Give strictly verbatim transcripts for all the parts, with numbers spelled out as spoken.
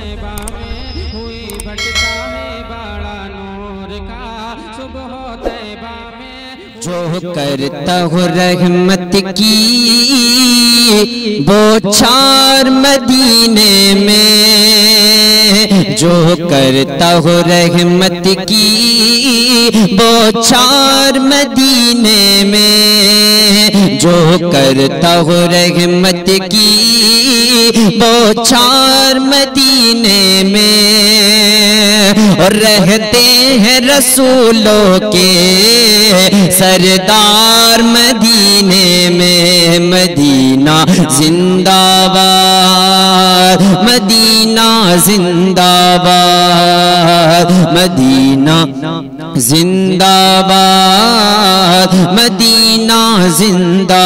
طیبہ میں ہوئی بٹتا ہے بڑا نور کا صبح طیبہ میں جو کرتا ہو رحمت کی بوچھار مدینے میں، جو کرتا ہو رحمت کی بوچھار مدینے میں، جو کرتا ہو رحمت کی بوچھار مدینے میں، اور رہتے ہیں رسولوں کے سردار مدینے میں، مدینہ زندہ باد، مدینہ زندہ باد، مدینہ زندہ باد، مدینہ زندہ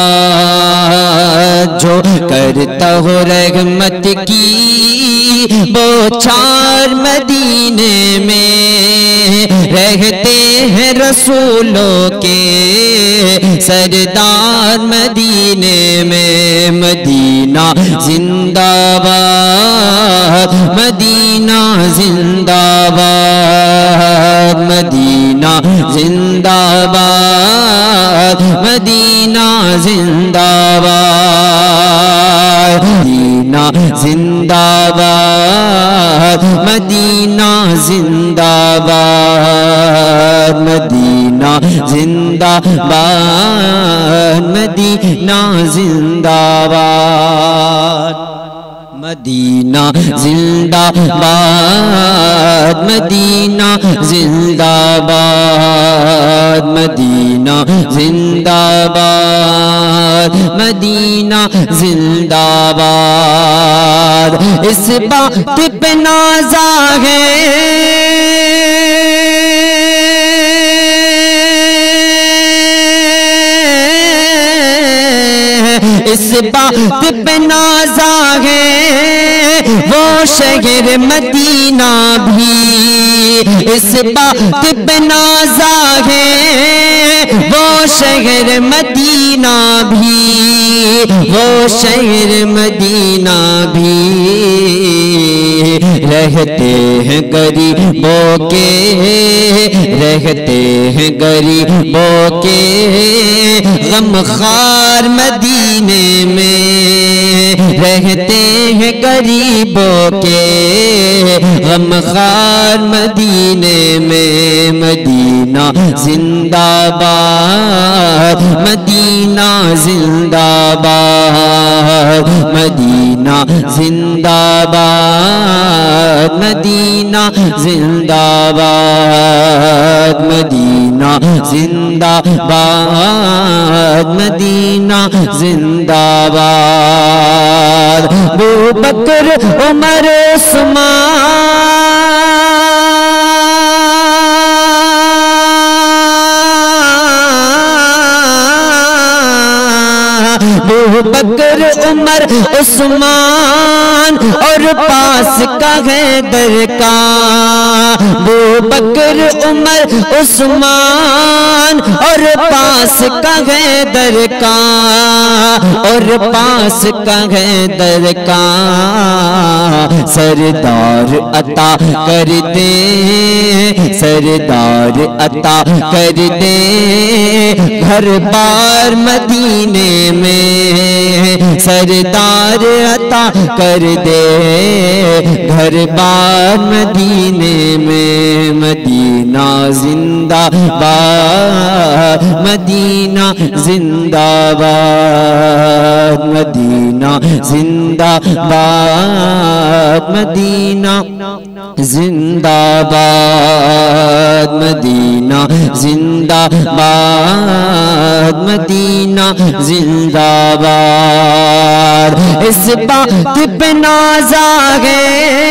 باد، جو کرتا ہو رحمت کی بوچھار مدینے میں، رہتے ہیں رسولوں کے سردار مدینے میں، مدینہ زندہ باد، مدینہ زندہ باد، مدینہ زندہ باد، مدینہ زندہ باد، مدینہ زندہ باد، مدینہ زندہ باد، مدینہ زندہ باد، مدینہ زندہ باد، مدینہ زندہ باد، مدینہ زندہ باد، مدینہ زندہ باد، مدینہ زندہ باد، اس بات پہ نازا ہے اس بات پہ نازا ہے وہ شہر مدینہ بھی، اس بات پہ نازا ہے وہ شہر مدینہ بھی، وہ شہر مدینہ بھی، رہتے ہیں غریبوں کے، رہتے ہیں غریبوں کے غمخوار مدینے میں، رہتے ہیں غریبوں کے غمخوار مدینے میں، مدینہ زندہ باد، مدینہ زندہ باد، مدینہ زندہ باد، مدینہ زندہ باد، مدینہ زندہ باد، مدینہ زندہ باد، ابو بکر عمر عثمان، ابو بکر عمر عثمان اور پاس کا حیدر کا، ابو بکر عمر عثمان اور پاس کا حیدر کا، اور پاس کا حیدر کا، سردار عطا کر دے، سردار عطا کر دے گھر بار مدینے میں، سردار عطا کر دے گھر بار مدینے میں، مدینہ زندہ باد، مدینہ زندہ باد، مدینہ زندہ باد، مدینہ زندہ باد، مدینہ زندہ باد، مدینہ زندہ باد، اس بات پہ نازا ہے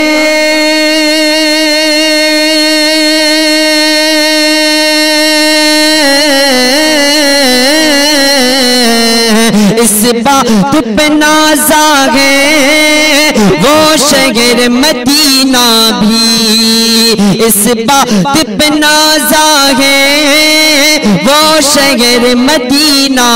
اس بات پہ نازا ہے وہ شہر مدینہ بھی، اس بات پہ نازا ہے وہ شہر مدینہ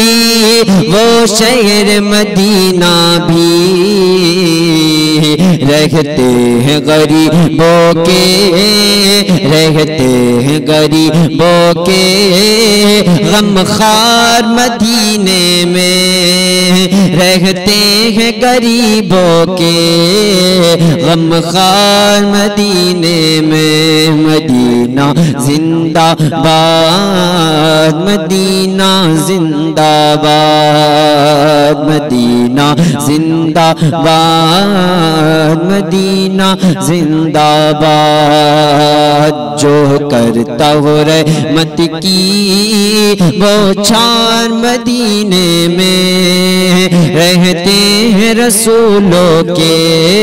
بھی، وہ شہر مدینہ بھی، رہتے ہیں غریبوں کے رہتے ہیں غریبوں کے غم خوار مدینے میں رہتے ہیں غریبوں کے غم خوار مدینے میں مدینہ زندہ باد مدینہ زندہ باد مدینہ زندہ باد مدینہ زندہ باد جو کرتا ہو رحمت کی بوچھار مدینے میں رہتے ہیں رسولوں کے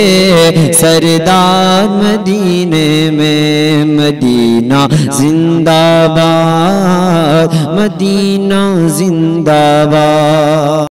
سردار مدینے میں مدینہ زندہ باد مدینہ زندہ باد